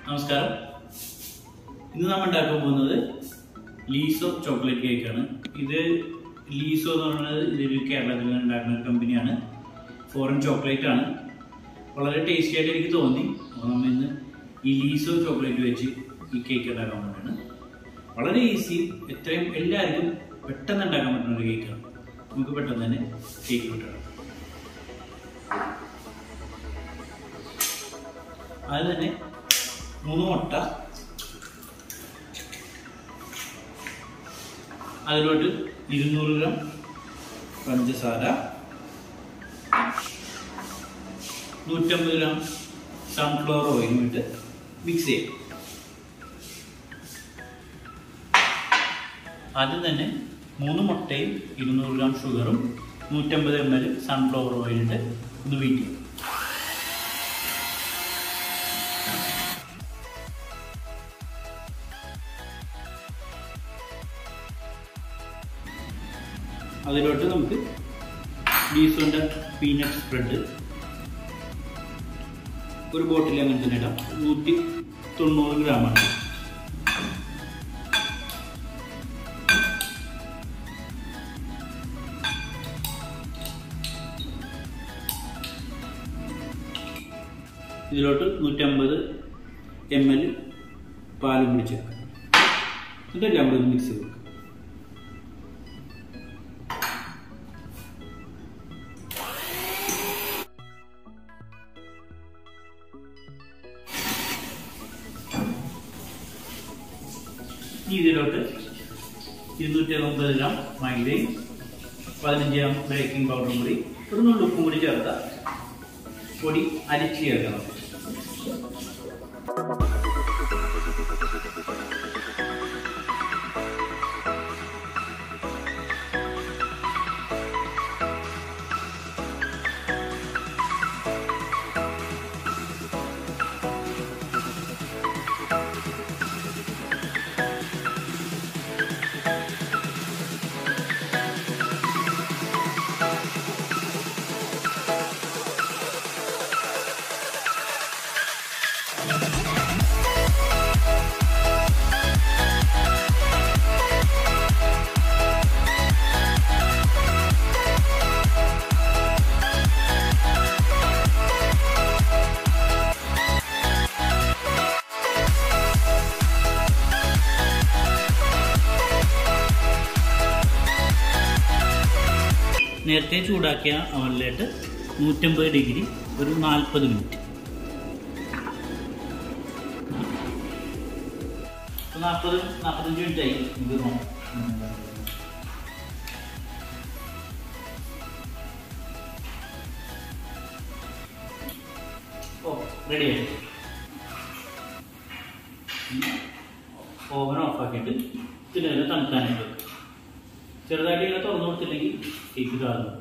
നമസ്കാരം. ഇന്ന് നമ്മൾ ഉണ്ടാക്കാൻ പോകുന്നത് ലീസോ ചോക്ലേറ്റ് കേക്കാണ്. ഇത് ലീസോ എന്ന് പറയുന്നത് ഇതൊരു കേരളത്തിൽ ഉണ്ടാക്കുന്ന ഒരു കമ്പനിയാണ്. ഫോറിൻ ചോക്ലേറ്റ് ആണ്. വളരെ ടേസ്റ്റി ആയിട്ട് എനിക്ക് തോന്നി. അപ്പോൾ നമ്മൾ ഇന്ന് ഈ ലീസോ ചോക്ലേറ്റ് വെച്ച് ഈ കേക്ക് ഉണ്ടാക്കാൻ വേണ്ടിയാണ്. വളരെ ഈസി, എത്രയും എല്ലാവർക്കും പെട്ടെന്ന് ഉണ്ടാക്കാൻ പറ്റുന്ന ഒരു കേക്കാണ്. നമുക്ക് പെട്ടെന്ന് തന്നെ കേക്ക് കിട്ടണം. അത് തന്നെ 3 മുട്ട, അതിലോട്ട് 200 ഗ്രാം പഞ്ചസാര, 150 ഗ്രാം സൺഫ്ലവർ ഓയിൽ ഇട്ട് മിക്സ് ചെയ്യും. ആദ്യം തന്നെ 3 മുട്ടയും 200 ഗ്രാം ഷുഗറും 150 ml സൺഫ്ലവർ ഓയിലിട്ട് ഒന്ന് ബീറ്റ് ചെയ്യും. അതിലോട്ട് നമുക്ക് ലീസോന്റെ പീനട്ട് സ്പ്രെഡ് ഒരു ബോട്ടിൽ അങ്ങനെ തന്നെ ഇടാം. 190 ഗ്രാമാണ്. ഇതിലോട്ട് 150 ml പാലും കൂടി ചേർക്കാം. ഇതെല്ലാം കൂടി ഒന്ന് മിക്സ് ചെയ്ത് കൊടുക്കാം. ഇതിലോട്ട് 250 ഗ്രാം മൈദയും 15 ഗ്രാം ബേക്കിംഗ് പൗഡറും കൂടി ഒരു നുള്ളു ഉപ്പും കൂടി ചേർത്ത പൊടി അരിച്ച് ചേർക്കണം. നേരത്തെ ചൂടാക്കിയ അവനിലേക്ക് 150 ഡിഗ്രി ഒരു 40 മിനിറ്റ്. 40-45 മിനിറ്റ് ആയി. ഇത് റെഡിയായി. ഓവൻ ഓഫാക്കിയിട്ട് ഇതിനെ തണുക്കാനായിട്ട് ചെറുതായിട്ട് ഇങ്ങനെ തുറന്നു കൊടുത്തില്ലെങ്കിൽ കേക്ക് കാണുന്നു.